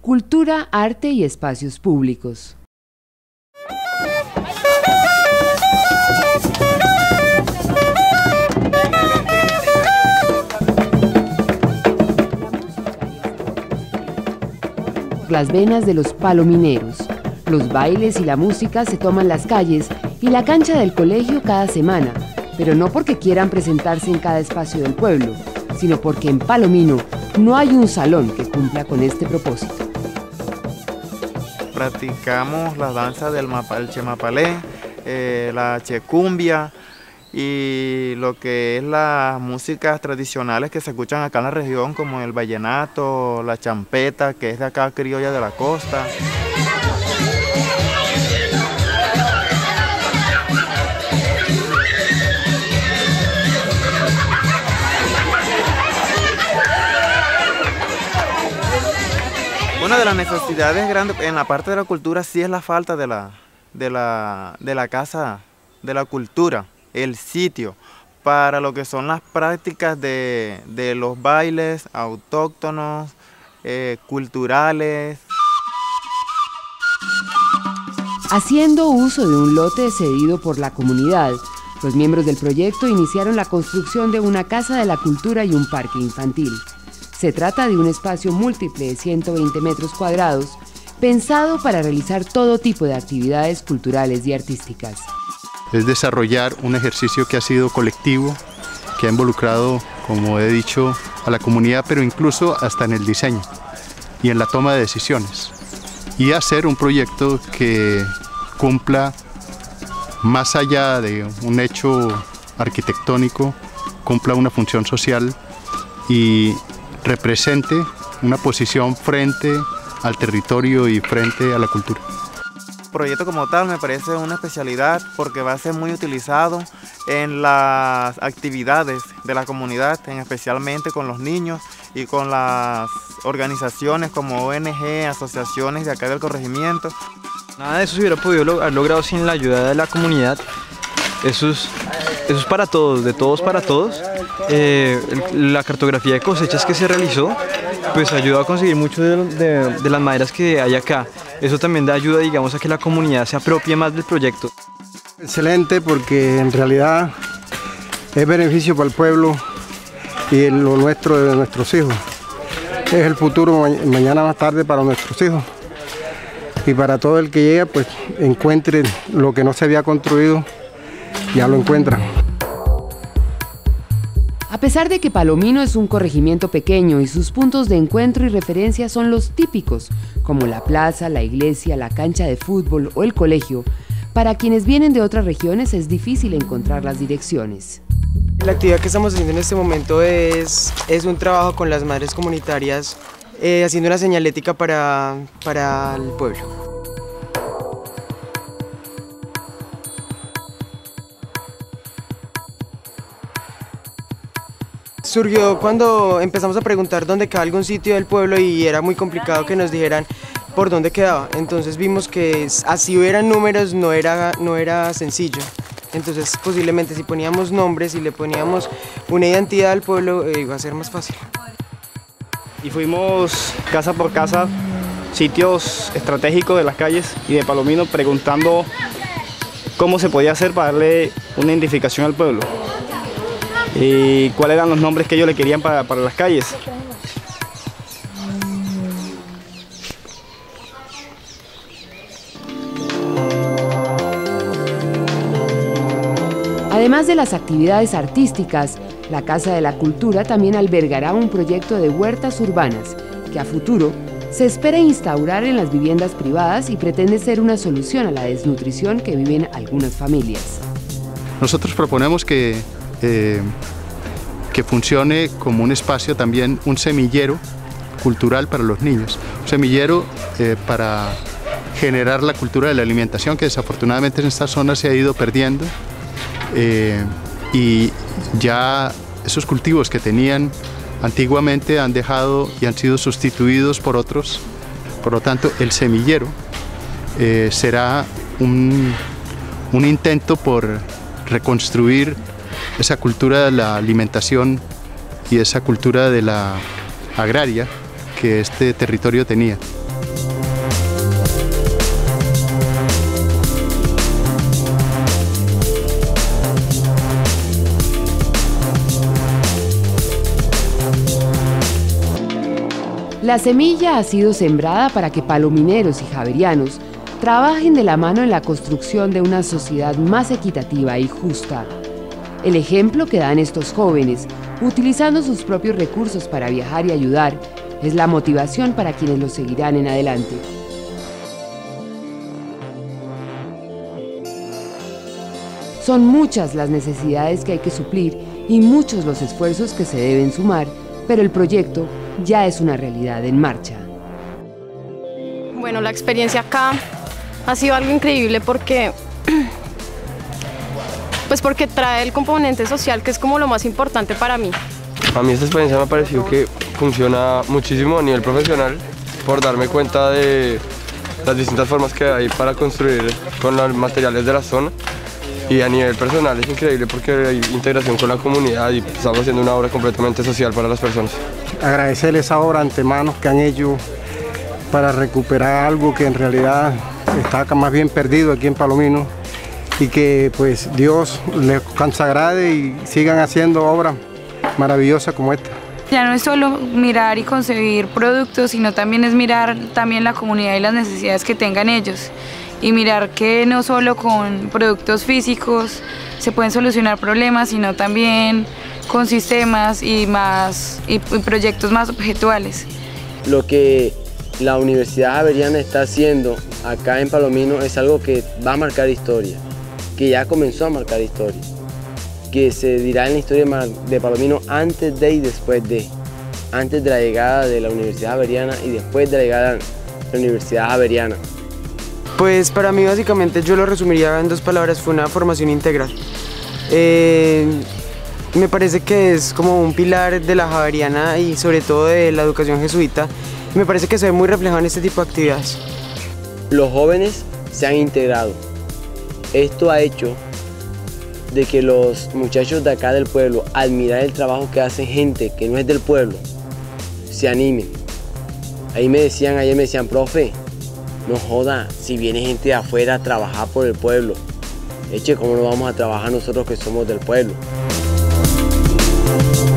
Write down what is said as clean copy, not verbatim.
cultura, arte y espacios públicos. Las venas de los palomineros. Los bailes y la música se toman las calles y la cancha del colegio cada semana, pero no porque quieran presentarse en cada espacio del pueblo, sino porque en Palomino no hay un salón que cumpla con este propósito. Practicamos la danza del chemapalé, la checumbia y lo que es las músicas tradicionales que se escuchan acá en la región, como el vallenato, la champeta, que es de acá criolla de la costa. Una de las necesidades grandes en la parte de la cultura sí es la falta de la casa de la cultura, el sitio, para lo que son las prácticas de los bailes autóctonos, culturales. Haciendo uso de un lote cedido por la comunidad, los miembros del proyecto iniciaron la construcción de una casa de la cultura y un parque infantil. Se trata de un espacio múltiple de 120 metros cuadrados, pensado para realizar todo tipo de actividades culturales y artísticas. Es desarrollar un ejercicio que ha sido colectivo, que ha involucrado, como he dicho, a la comunidad, pero incluso hasta en el diseño y en la toma de decisiones. Y hacer un proyecto que cumpla, más allá de un hecho arquitectónico, cumpla una función social y represente una posición frente al territorio y frente a la cultura. El proyecto como tal me parece una especialidad porque va a ser muy utilizado en las actividades de la comunidad, especialmente con los niños y con las organizaciones como ONG, asociaciones de acá del corregimiento. Nada de eso se hubiera podido haber logrado sin la ayuda de la comunidad. Eso es para todos, de todos para todos. La cartografía de cosechas que se realizó pues ayudó a conseguir mucho de las maderas que hay acá. Eso también da ayuda, digamos, a que la comunidad se apropie más del proyecto. Excelente, porque en realidad es beneficio para el pueblo y lo nuestro de nuestros hijos. Es el futuro mañana más tarde para nuestros hijos. Y para todo el que llega, pues encuentre lo que no se había construido, ya lo encuentran. A pesar de que Palomino es un corregimiento pequeño y sus puntos de encuentro y referencia son los típicos, como la plaza, la iglesia, la cancha de fútbol o el colegio, para quienes vienen de otras regiones es difícil encontrar las direcciones. La actividad que estamos haciendo en este momento es un trabajo con las madres comunitarias, haciendo una señalética para el pueblo. Surgió cuando empezamos a preguntar dónde quedaba algún sitio del pueblo y era muy complicado que nos dijeran por dónde quedaba. Entonces vimos que así hubieran números no era sencillo. Entonces posiblemente si poníamos nombres y le poníamos una identidad al pueblo iba a ser más fácil. Y fuimos casa por casa, sitios estratégicos de las calles y de Palomino preguntando cómo se podía hacer para darle una identificación al pueblo. Y cuáles eran los nombres que ellos le querían para las calles. Además de las actividades artísticas, la Casa de la Cultura también albergará un proyecto de huertas urbanas que a futuro se espera instaurar en las viviendas privadas y pretende ser una solución a la desnutrición que viven algunas familias. Nosotros proponemos que funcione como un espacio también, un semillero cultural para los niños, un semillero para generar la cultura de la alimentación que desafortunadamente en esta zona se ha ido perdiendo y ya esos cultivos que tenían antiguamente han dejado y han sido sustituidos por otros. Por lo tanto, el semillero será un intento por reconstruir esa cultura de la alimentación y esa cultura de la agraria que este territorio tenía. La semilla ha sido sembrada para que palomineros y javerianos trabajen de la mano en la construcción de una sociedad más equitativa y justa. El ejemplo que dan estos jóvenes, utilizando sus propios recursos para viajar y ayudar, es la motivación para quienes lo seguirán en adelante. Son muchas las necesidades que hay que suplir y muchos los esfuerzos que se deben sumar, pero el proyecto ya es una realidad en marcha. Bueno, la experiencia acá ha sido algo increíble porque trae el componente social, que es como lo más importante para mí. A mí esta experiencia me ha parecido que funciona muchísimo a nivel profesional por darme cuenta de las distintas formas que hay para construir con los materiales de la zona, y a nivel personal es increíble porque hay integración con la comunidad y estamos haciendo una obra completamente social para las personas. Agradecerles esa obra antemano que han hecho para recuperar algo que en realidad está más bien perdido aquí en Palomino, y que pues Dios les consagrade y sigan haciendo obras maravillosas como esta. Ya no es solo mirar y concebir productos, sino también es mirar también la comunidad y las necesidades que tengan ellos, y mirar que no solo con productos físicos se pueden solucionar problemas, sino también con sistemas y proyectos más objetuales. Lo que la Universidad Javeriana está haciendo acá en Palomino es algo que va a marcar historia, que ya comenzó a marcar historia, que se dirá en la historia de Palomino antes de y después de, antes de la llegada de la Universidad Javeriana y después de la llegada de la Universidad Javeriana. Pues para mí básicamente yo lo resumiría en 2 palabras, fue una formación integral. Me parece que es como un pilar de la Javeriana y sobre todo de la educación jesuita. Me parece que se ve muy reflejado en este tipo de actividades. Los jóvenes se han integrado. Esto ha hecho de que los muchachos de acá del pueblo, al mirar el trabajo que hace gente que no es del pueblo, se animen. Ayer me decían, profe, no joda, si viene gente de afuera a trabajar por el pueblo, eche, ¿cómo no vamos a trabajar nosotros que somos del pueblo?